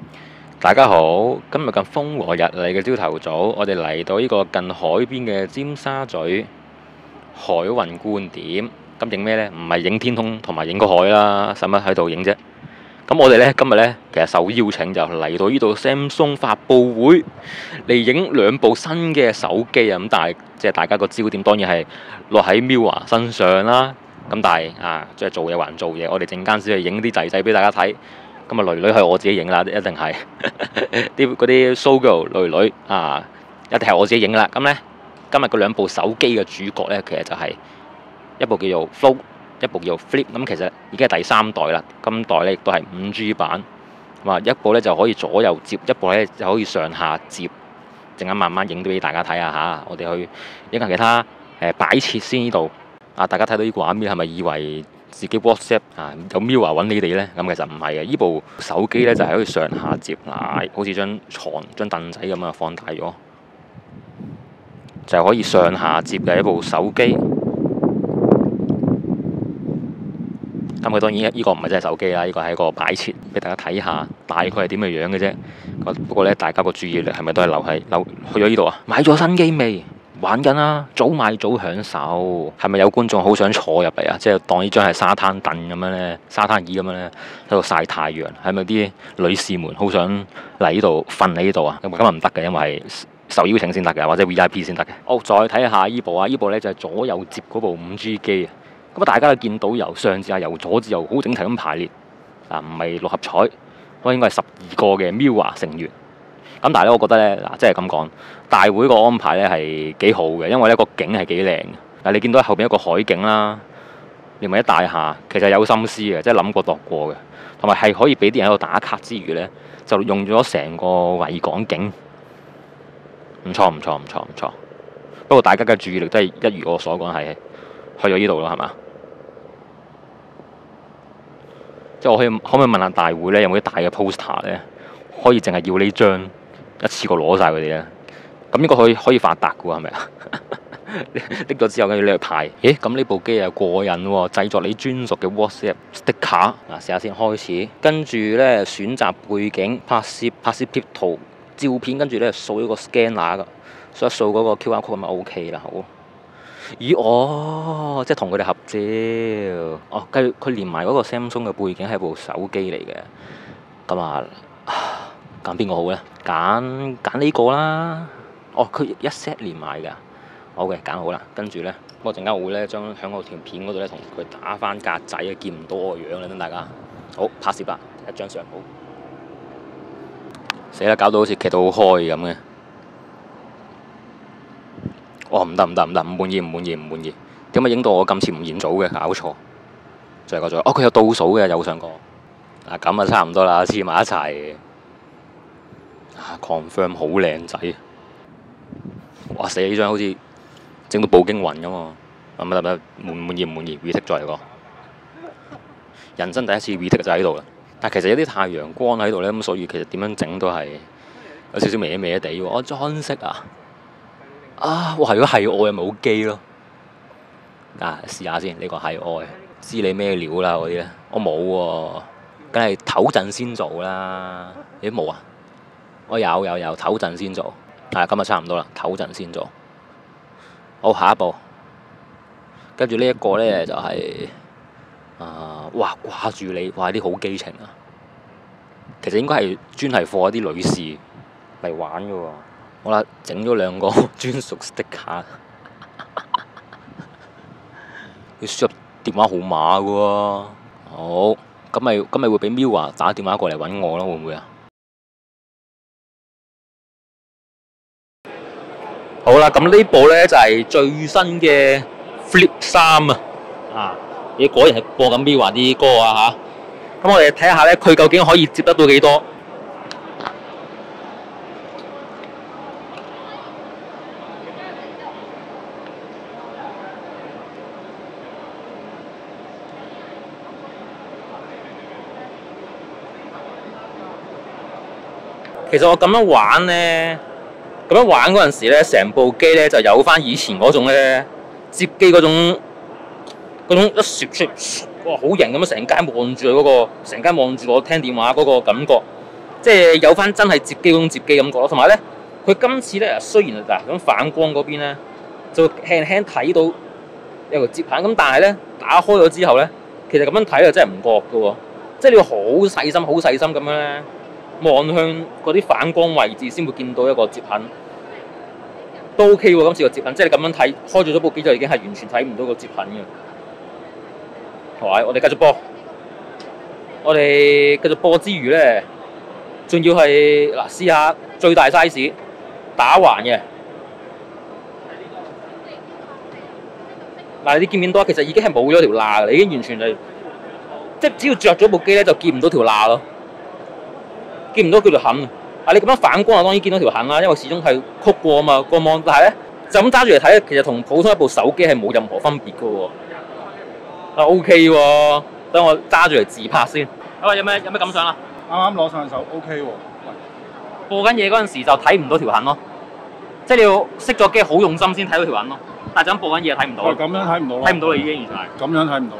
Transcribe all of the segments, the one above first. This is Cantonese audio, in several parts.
大家好，今日咁風和日麗嘅朝頭早，我哋嚟到呢個近海邊嘅尖沙咀海運觀點。咁影咩呢？唔係影天空同埋影個海啦，使乜喺度影啫？咁我哋呢，今日呢，其實受邀請就嚟到呢度 Samsung 發佈會嚟影兩部新嘅手機啊！咁但係即係大家個焦點當然係落喺 MIUI 身上啦。咁但係即係做嘢還做嘢，我哋陣間先去影啲仔仔俾大家睇。咁啊，女女係我自己影啦，一定係啲嗰啲 show girl 女女一定係我自己影啦。咁呢，今日嗰兩部手機嘅主角呢，其實就係一部叫做 Fold， 一部叫做 Flip。咁其實已經係第三代啦，今代呢亦都係5G 版。一部呢就可以左右接，一部呢就可以上下接。陣間慢慢影到俾大家睇下嚇。我哋去影下其他擺設先呢度。大家睇到呢個畫面係咪以為自己 WhatsApp 有 MIUI 揾你哋呢？咁其實唔係嘅，呢部手機呢就係可以上下接好似張凳仔咁放大咗，就係可以上下接嘅一部手機。咁佢當然呢個唔係真係手機啦，呢個係一個擺設俾大家睇下，大概係點嘅樣嘅啫。不過呢，大家個注意力係咪都係留去咗呢度啊？買咗新機未？玩緊啦，早買早享受。係咪有觀眾好想坐入嚟啊？即係當呢張係沙灘凳咁樣呢，沙灘椅咁樣呢，喺度曬太陽。係咪啲女士們好想嚟呢度瞓喺呢度啊？咁今日唔得嘅，因為係受邀請先得嘅，或者 VIP 先得嘅。再睇下呢部啊，呢部呢就係左右接嗰部5G 機啊。咁大家都見到由上至下，由左至右好整齊咁排列唔係六合彩，我應該係12個嘅 MIUI 成員。咁但係咧，我覺得咧即係咁講，大會個安排咧係幾好嘅，因為咧個景係幾靚嘅。你見到後邊一個海景啦，連埋一大廈，其實有心思嘅，即係諗過度過嘅，同埋係可以俾啲人喺度打卡之餘咧，就用咗成個維港景，唔錯。不過大家嘅注意力都係一如我所講係去咗呢度咯，係嘛？即係我可唔可以問下大會咧，有冇啲大嘅 poster 咧，可以淨係要呢張？一次過攞晒佢哋咧，咁應該可以發達嘅喎，係咪啊？拎咗之後跟住你去派，咁呢部機又過癮喎，製作你專屬嘅 WhatsApp sticker。試下先開始，跟住咧選擇背景，拍攝貼圖照片，跟住咧掃呢個 scanner 噶，掃一掃嗰個 QR code 咁就 OK 啦，好。咦，即係同佢哋合照。佢連埋嗰個 Samsung 嘅背景係部手機嚟嘅，咁揀邊個好咧？揀呢個啦。佢一 set 連埋㗎。好嘅，揀好啦。跟住咧，我陣間會咧將喺我條片嗰度咧同佢打翻格仔，見唔到我個樣啦，等大家。好，拍攝啦，一張相好。死啦！搞到好似劇到好開咁嘅。唔得，唔滿意。點解影到我今次唔現組嘅？搞錯。再個。佢有倒數嘅右上角。咁差唔多啦，黐埋一齊。confirm 好靚仔，哇死！呢張好似整到步驚雲咁喎，滿意 retake 再嚟個，人生第一次 retake 就喺度啦。但其實有啲太陽光喺度咧，咁所以其實點樣整都係有少少歪地喎。我裝飾哇！如果係愛咪好機咯。試下先，呢個係愛，知你咩料啦嗰啲咧，我冇喎，梗係唞陣先做啦。你都冇啊？我有唞陣先做，今日差唔多啦，唞陣先做。好，下一步，跟住呢一個呢，就係哇掛住你，哇啲好基情啊！其實應該係專係放一啲女士嚟玩嘅喎。好啦，整咗兩個專屬 sticker， 要輸入電話號碼嘅喎。好，咁咪會俾 MIUI 打電話過嚟揾我咯，會唔會啊？好啦，咁呢部呢就係最新嘅 Flip 3你果然係播緊 MIUI 啲歌嚇。咁我哋睇下呢，佢究竟可以接得到幾多？其實我咁樣玩呢。咁樣玩嗰陣時咧，成部機咧就有翻以前嗰種咧接機嗰種一攝出，哇好型咁樣，成街望住嗰個，成街望住我聽電話嗰個感覺， 即係有翻真係接機嗰種接機感覺咯。同埋咧，佢今次咧雖然嗱咁反光嗰邊咧就輕輕睇到有個接棒，咁但係咧打開咗之後咧，其實咁樣睇就真係唔覺嘅喎。即係你要好細心、好細心咁樣咧望向嗰啲反光位置，先會見到一個接痕。都 OK 喎，今次個接痕，即係你咁樣睇，開咗部機就已經係完全睇唔到個接痕嘅。好，我哋繼續播。我哋繼續播之餘咧，仲要係嗱試下最大 size 打橫嘅。嗱，你見唔見到？其實已經係冇咗條罅嘅，已經完全係，即係只要着咗部機咧，就見唔到條罅咯，見唔到佢條痕。啊！你咁樣反光啊，當然見到條痕啦，因為始終係曲過啊嘛個芒，但係咧就咁揸住嚟睇咧，其實同普通一部手機係冇任何分別嘅喎。啊 OK 喎，等我揸住嚟自拍先。好啊，有咩感想啊？ 啱啱攞上手 OK 喎。 播緊嘢嗰陣時就睇唔到條痕咯，即係你要熄咗機好用心先睇到條痕咯。但係就咁播緊嘢睇唔到。 咁樣睇唔到咯。 睇唔到啦已經完全係。 咁樣睇唔到咯。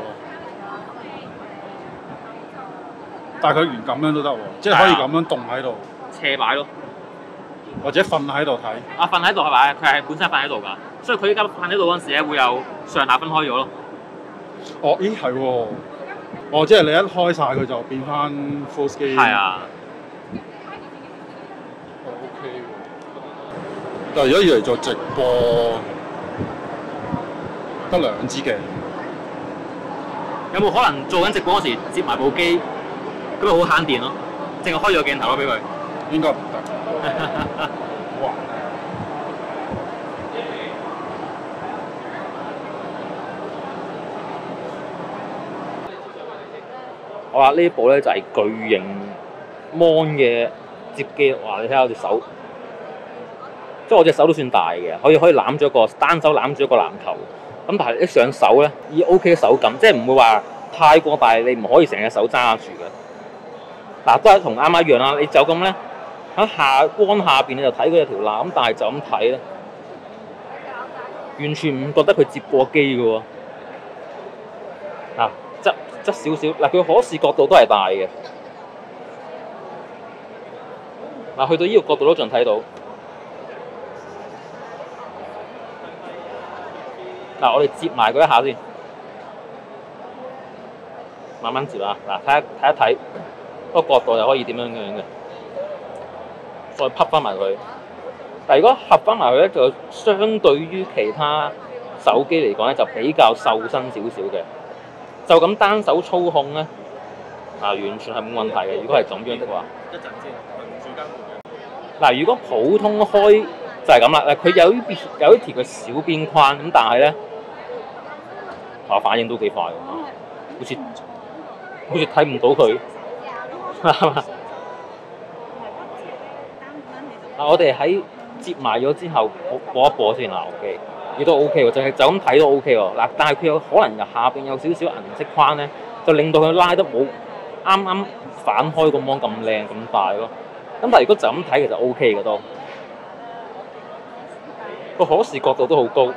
但係佢連咁樣都得喎，即係可以咁樣棟喺度。 斜擺咯， 或者瞓喺度睇。 啊，瞓喺度係咪？佢係本身瞓喺度㗎，所以佢依家瞓喺度嗰陣時咧會有上下分開咗咯。 哦，咦係喎，哦即係你一開晒佢就變翻 full screen。 係啊。 OK 喎。但係如果要嚟做直播，得2支鏡。 有冇可能做緊直播嗰時接埋部機，咁咪好慳電咯？淨係開咗個鏡頭咯，俾佢。 應該唔得。哇！ 好啦，呢部咧就係巨型 mon 嘅接機。哇！你睇下我隻手，即係我隻手都算大嘅，可以攬住一個單手攬住一個籃球。咁但係一上手咧，以 OK 嘅手感，即係唔會話太過大，你唔可以成隻手揸住嘅。嗱，都係同啱啱一樣啦。你就咁咧。喺光下邊你就睇佢有條罅，咁但係就咁睇咧，完全唔覺得佢接過機嘅喎。側少少，嗱佢可視角度都係大嘅。嗱去到呢個角度都仲睇到。嗱我哋接埋佢一下先，慢慢接啊。嗱睇一睇，個角度又可以點樣嘅。再匹翻埋佢，但係如果合翻埋佢咧，就相對於其他手機嚟講咧，就比較瘦身少少嘅。就咁單手操控咧，完全係冇問題嘅。如果係咁樣的話，一陣先，住間門。嗱，如果普通開就係咁啦。佢有一條嘅小邊框咁，但係咧，反應都幾快嘅，好似睇唔到佢。我哋喺接埋咗之後，播一播先啦。OK，亦都 OK 喎，就咁睇都 OK 喎。嗱，但係佢有可能下邊有少少銀色框咧，就令到佢拉得冇啱啱反開個芒咁靚咁大咯。咁但係如果就咁睇，其實 OK 嘅都，個可視角度都好高。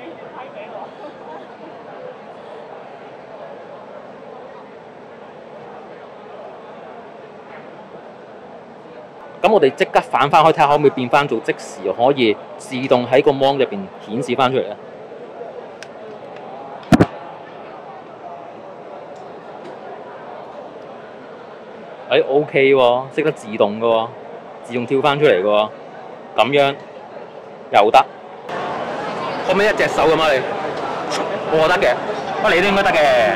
咁我哋即刻反翻開睇下，可唔可以變翻做即時可以自動喺個 mon 入邊顯示翻出嚟咧？OK 喎，識得自動嘅喎，自動跳翻出嚟嘅喎，咁樣又得。可唔可以一隻手咁啊？你我得嘅，不過你都應該得嘅。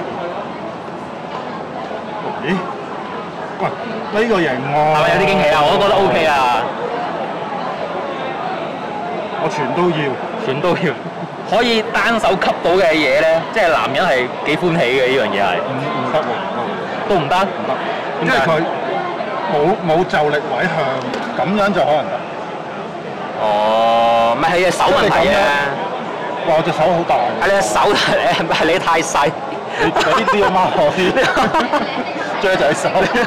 咦？喂，呢個型喎， 係咪有啲驚喜啊？我都覺得 OK 啊！ 我全都要， 可以單手吸到嘅嘢咧，即係男人係幾歡喜嘅呢樣嘢係。 唔得喎， 都唔得， 因為佢冇就力位向，咁樣就可能得。 哦，咪係隻手問題啊！ 哇！我隻手好大。 係你隻手係你太細。 你呢啲啊嘛，我最就係手。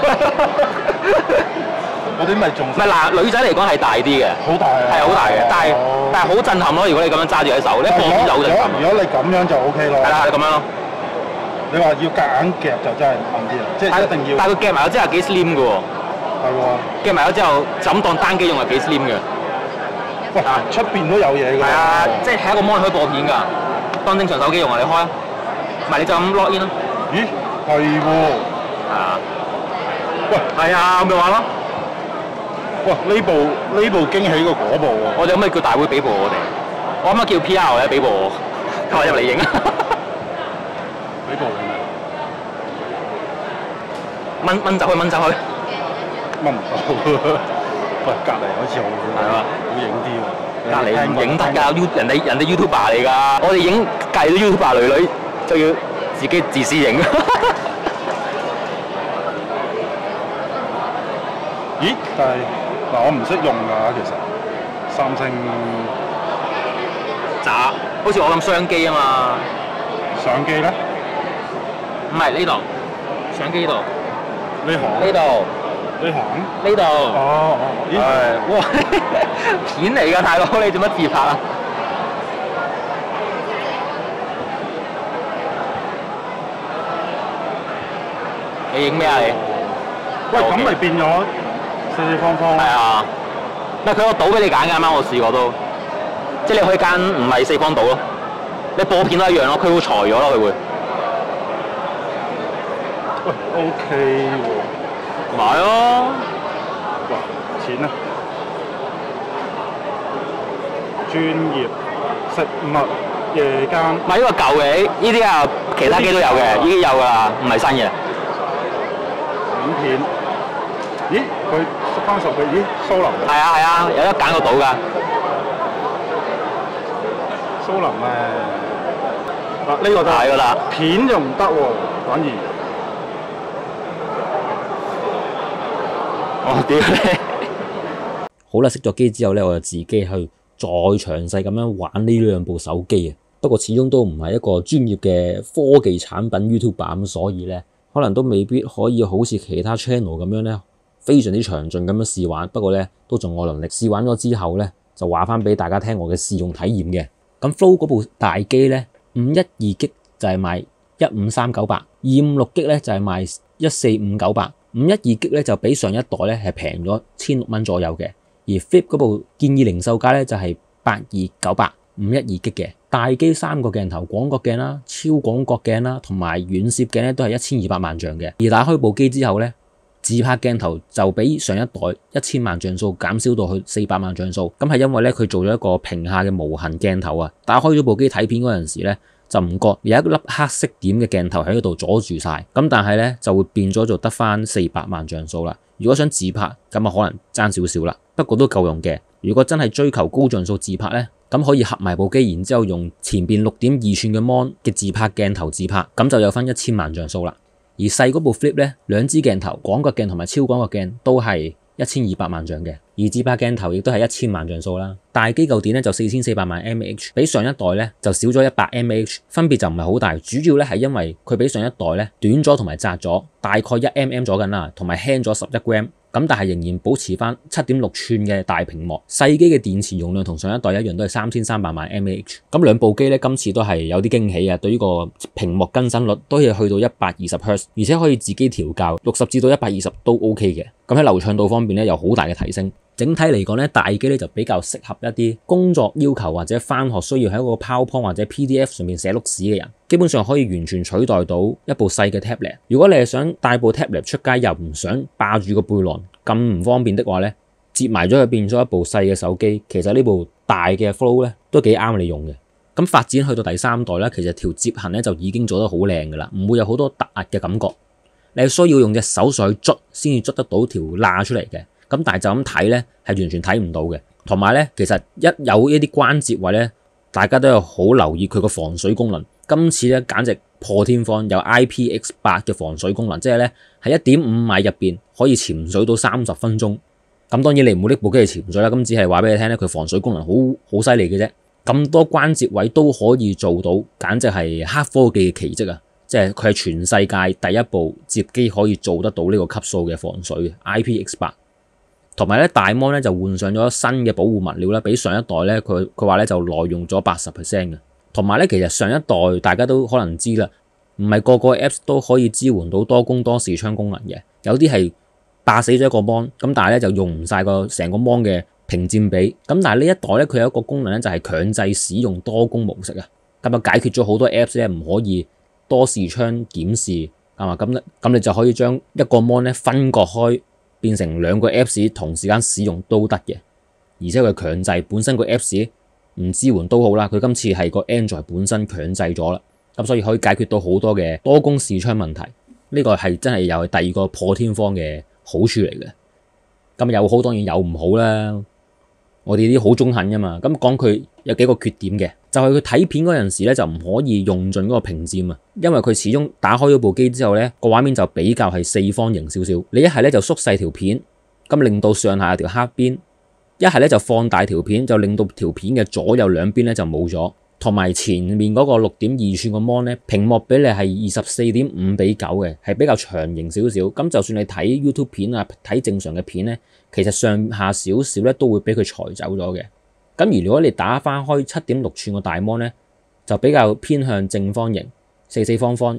嗰啲咪仲唔係嗱？ 女仔嚟講係大啲嘅， 好大啊， 係好大嘅，但係好震撼咯！如果你咁樣揸住喺手，你一放就好震撼。 如果你咁樣就 OK 咯。 係啦，係咁樣咯。你話要夾硬夾就真係硬啲啦，即係一定要。 但係佢夾埋之後幾 slim 嘅喎。 係喎。 跟住埋咗之後，就咁當單機用係幾 slim 嘅。 喂，出邊都有嘢㗎。 係啊，即係一個 mon 可以播片㗎。當正常手機用啊，你開啊，唔係你就咁 log in 咯。 咦，係喎。 係啊。 喂， 係啊，咁咪話咯。 哇！呢部驚喜過嗰部喎。 我哋可唔可以叫大會俾部我哋？我可唔可以叫 PR 咧俾部我？我入嚟影啊！ 俾部你掹走去，掹走去。 掹唔到。喂，隔離好似好係啊， 好影啲喎。 隔離唔影得㗎，人哋 YouTuber 嚟㗎。我哋影隔離啲 YouTuber 女就要自己自私影。 咦？但係嗱，我唔識用㗎，其實三星渣，好似我咁相機啊嘛。 相機咧？ 唔係呢度，相機呢度， 呢行？ 呢度， 呢行？ 呢度。 哦，咦？ 哇！片嚟㗎，大佬，你做乜自拍啊？你影咩啊你？ 喂，咁咪變咗四四方方？ 係啊，唔係佢個島俾你揀㗎，啱啱我試過都，即係你可以揀唔係四方島咯，你播片都一樣咯，佢會裁咗咯，佢會。 喂，OK 喎。 買咯。 哇，錢啊！專業食物夜間。 唔係呢個舊嘅，呢啲啊其他機都有嘅，已經有㗎啦，唔係新嘅。 影片，咦？佢10幾，咦？蘇林係啊係啊，有得揀個島㗎。 蘇林咧，嗱呢個係㗎啦， 片就唔得喎，反而。 我屌你！ 好啦，熄咗機之後咧，我就自己去再詳細咁樣玩呢兩部手機啊。不過始終都唔係一個專業嘅科技產品 YouTuber 咁，所以咧可能都未必可以好似其他 channel 咁樣咧非常之詳盡咁樣試玩。不過咧都盡我能力試玩咗之後咧，就話翻俾大家聽我嘅試用體驗嘅。咁 Flow 嗰部大機咧，512G 就係賣153,900，256G 咧就係賣145,900。512G 咧就比上一代咧係平咗1,600蚊左右嘅，而 Flip 嗰部建議零售價咧就係82,900，512G 嘅大機3個鏡頭，廣角鏡啦、超廣角鏡啦同埋遠攝鏡咧都係1200萬像嘅。而打開部機之後咧，自拍鏡頭就比上一代1000萬像素減少到去400萬像素，咁係因為咧佢做咗一個屏下嘅無痕鏡頭啊，打開咗部機睇片嗰陣時咧，就唔覺有一粒黑色點嘅鏡頭喺度阻住晒，咁但係咧就會變咗做得翻400萬像素啦。如果想自拍咁啊，可能爭少少啦，不過都夠用嘅。如果真係追求高像素自拍咧，咁可以合埋部機，然之後用前邊6.2寸嘅 mon 嘅自拍鏡頭自拍，咁就有翻1000萬像素啦。而細嗰部 Flip 咧，兩支鏡頭，廣角鏡同埋超廣角鏡都係1200萬像嘅，而自拍鏡頭亦都係1000萬像素啦。大機嚿電咧就4400萬 mAh， 比上一代咧就少咗100 mAh， 分別就唔係好大。主要咧係因為佢比上一代咧短咗同埋窄咗，大概1mm 咗緊啦，同埋輕咗11 gram。咁但係仍然保持翻7.6寸嘅大屏幕，細機嘅電池容量同上一代一樣，都係3300萬 mAh。咁兩部機咧今次都係有啲驚喜啊！對於個屏幕更新率都可以去到120Hz，而且可以自己調校60至到120都 OK 嘅。咁喺流暢度方面咧有好大嘅提升。整體嚟講咧，大機咧就比較適合一啲工作要求或者返學需要喺一個 PowerPoint 或者 PDF 上面寫碌屎嘅人，基本上可以完全取代到一部細嘅 tablet。如果你係想帶部 tablet 出街又唔想霸住個背囊咁唔方便的話咧，摺埋咗佢變咗一部細嘅手機，其實呢部大嘅 Flow 咧都幾啱你用嘅。咁發展去到第3代咧，其實條摺痕咧就已經做得好靚㗎啦，唔會有好多突兀嘅感覺。你係需要用隻手上去捽先至捽得到條罅出嚟嘅。咁但係就咁睇咧，係完全睇唔到嘅。同埋咧，其實一有一啲關節位咧，大家都有好留意佢個防水功能。今次咧簡直破天荒，有 IPX8 嘅防水功能，即係咧喺1.5米入邊可以潛水到30分鐘。咁當然你唔好拎部機去潛水啦，咁只係話俾你聽咧，佢防水功能好犀利嘅啫。咁多關節位都可以做到，簡直係黑科技嘅奇蹟啊！即係佢係全世界第一部摺機可以做得到呢個級數嘅防水嘅 IPX8。同埋咧，大 mon 咧就換上咗新嘅保護物料啦，比上一代咧佢話咧就耐用咗80% 嘅。同埋咧，其實上一代大家都可能知啦，唔係個個 apps 都可以支援到多工多視窗功能嘅，有啲係霸死咗一個 mon， 咁但係咧就用唔晒個成個 mon 嘅屏佔比。咁但係呢一代咧佢有一個功能咧就係強制使用多工模式啊，咁就解決咗好多 apps 咧唔可以多視窗檢視啊嘛，咁你就可以將一個 mon 咧分割開，變成兩個 apps 同時間使用都得嘅，而且佢強制本身個 apps 唔支援都好啦，佢今次係個 Android 本身強制咗啦，咁所以可以解決到好多嘅多工視窗問題。呢個係真係又係第二個破天荒嘅好處嚟嘅。咁有好當然有唔好啦，我哋啲好中肯噶嘛。咁講佢有幾個缺點嘅，就係佢睇片嗰陣時咧就唔可以用盡嗰個屏佔啊，因為佢始終打開咗部機之後咧個畫面就比較係四方形少少，你一係咧就縮細條片，咁令到上下有條黑邊。一係咧就放大條片，就令到條片嘅左右兩邊咧就冇咗，同埋前面嗰個6.2寸個 mon 咧，屏幕比例係24.5:9嘅，係比較長型少少。咁就算你睇 YouTube 片啊，睇正常嘅片咧，其實上下少少咧都會俾佢裁走咗嘅。咁而如果你打翻開7.6寸個大 mon 咧，就比較偏向正方形。四方方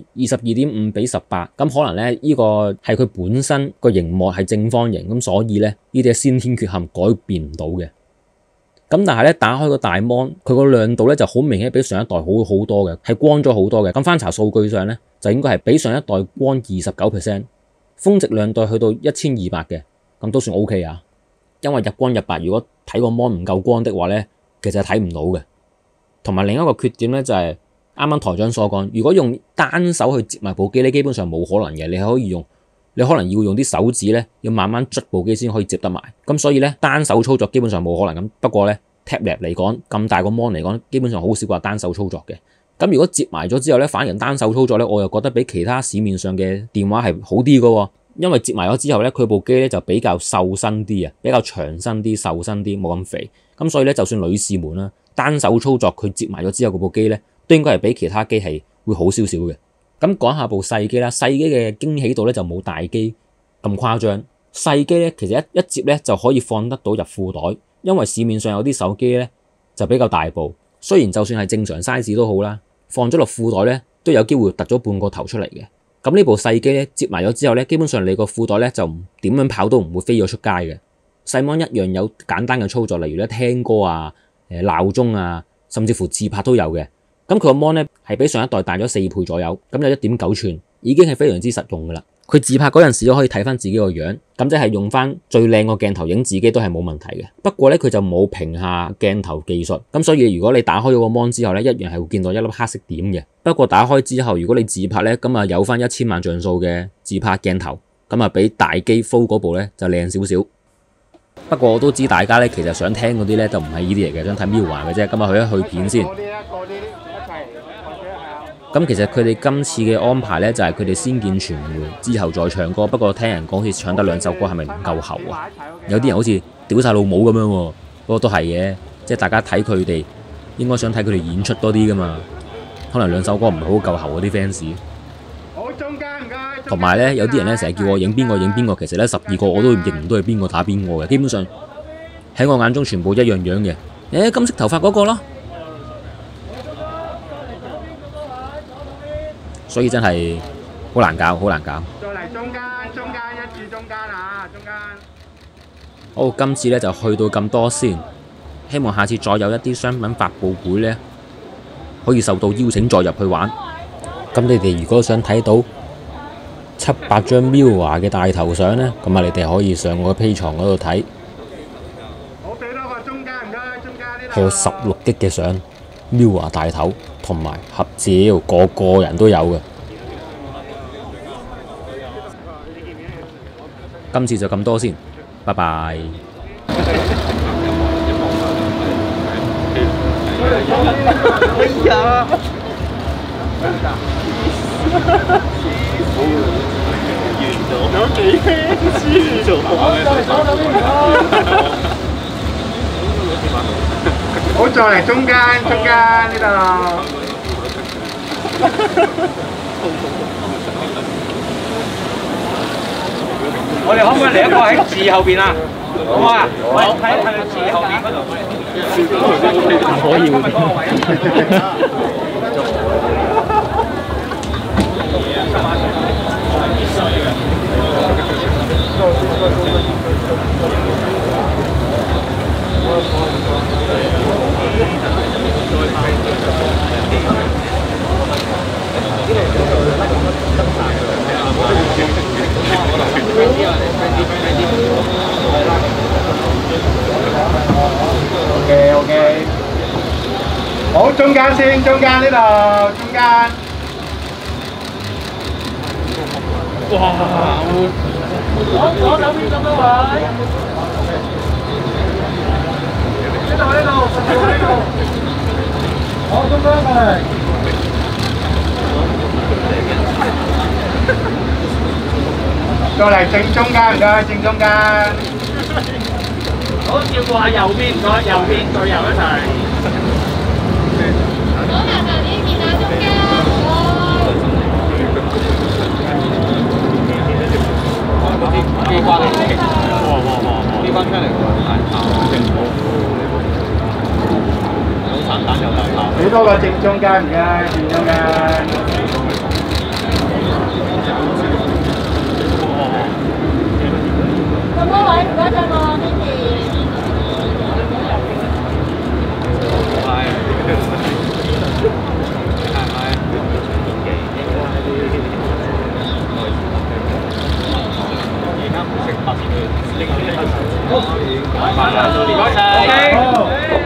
22.5:18，咁可能咧呢個係佢本身個螢幕係正方形，咁所以咧呢啲係先天缺陷改變唔到嘅。咁但係咧打開個大 mon， 佢個亮度咧就好明顯比上一代好好多嘅，係光咗好多嘅。咁翻查數據上咧就應該係比上一代光29%，峰值亮度去到1200嘅，咁都算 OK 啊。因為日光日白，如果睇個 mon 唔夠光的話咧，其實係睇唔到嘅。同埋另一個缺點咧就係啱啱台長所講，如果用單手去接埋部機咧，基本上冇可能嘅。你可能要用啲手指咧，要慢慢捽部機先可以接得埋。咁所以咧，單手操作基本上冇可能咁。不過咧 ，tablet 嚟講咁大個 mon 嚟講，基本上好少話單手操作嘅。咁如果接埋咗之後咧，反而單手操作咧，我又覺得比其他市面上嘅電話係好啲嘅。因為接埋咗之後咧，佢部機咧就比較瘦身啲啊，比較長身啲、瘦身啲，冇咁肥。咁所以咧，就算女士們啦，單手操作佢接埋咗之後，嗰部機咧，都應該係比其他機係會好少少嘅。咁講下部細機啦，細機嘅驚喜度咧就冇大機咁誇張。細機咧其實一接咧就可以放得到入褲袋，因為市面上有啲手機咧就比較大部，雖然就算係正常 size 都好啦，放咗落褲袋咧都有機會突咗半個頭出嚟嘅。咁呢部細機咧接埋咗之後咧，基本上你個褲袋咧就點樣跑都唔會飛咗出街嘅。細 mon 一樣有簡單嘅操作，例如咧聽歌啊、鬧鐘啊，甚至乎自拍都有嘅。咁佢個 mon 咧係比上一代大咗4倍左右，咁有1.9寸，已經係非常之實用噶啦。佢自拍嗰陣時都可以睇翻自己個樣，咁即係用翻最靚個鏡頭影自己都係冇問題嘅。不過咧佢就冇屏下鏡頭技術，咁所以如果你打開咗個 mon 之後咧，一樣係會見到一粒黑色點嘅。不過打開之後，如果你自拍咧，咁啊有翻1000萬像素嘅自拍鏡頭，咁啊比大機 full 嗰部咧就靚少少。不過我都知大家咧其實想聽嗰啲咧就唔係呢啲嚟嘅，想睇 MIUI 嘅啫。咁啊去片先。咁其實佢哋今次嘅安排咧，就係佢哋先見傳媒，之後再唱歌。不過聽人講好似唱得2首歌，係咪唔夠喉啊？有啲人好似屌晒老母咁樣喎。不過都係嘅，即係大家睇佢哋應該想睇佢哋演出多啲噶嘛。可能2首歌唔係好夠喉嗰啲 fans。同埋咧，有啲人咧成日叫我影邊個影邊個，其實咧12個我都認唔到係邊個打邊個嘅。基本上喺我眼中全部一樣樣嘅。金色頭髮嗰個咯。所以真係好難搞，好難搞。 再嚟中間一注中間啊，中間。 好，今次咧就去到咁多先，希望下次再有一啲商品發佈會咧，可以受到邀請再入去玩。咁你哋如果想睇到700張 MIUI 嘅大頭相咧，咁啊你哋可以上我嘅 Patreon 嗰度睇。 我俾多個中間唔該，中間呢度。 係有16GB嘅相 ，MIUI 大頭。同埋合照，個人都有嘅。今次就咁多先，拜拜。 有幾輕黐好，再嚟中間呢度。我哋可唔可以嚟一個喺字後邊啊？好唔好啊？我睇係字後邊嗰度。 可以喎。 好，中間先，中間呢度，中間。哇！左手邊咁多位。呢度，呢度。好，中間過嚟。過嚟正中間，唔該，正中間。好，照顧下右邊，唔該，右邊對右一齊。 左行右呢邊啊，中間。 機關嚟嘅，機關出嚟喎，正好，有散彈又有效。 俾多個正中間，唔該，正中間。 咁多位唔該晒我呢邊。 唔該晒。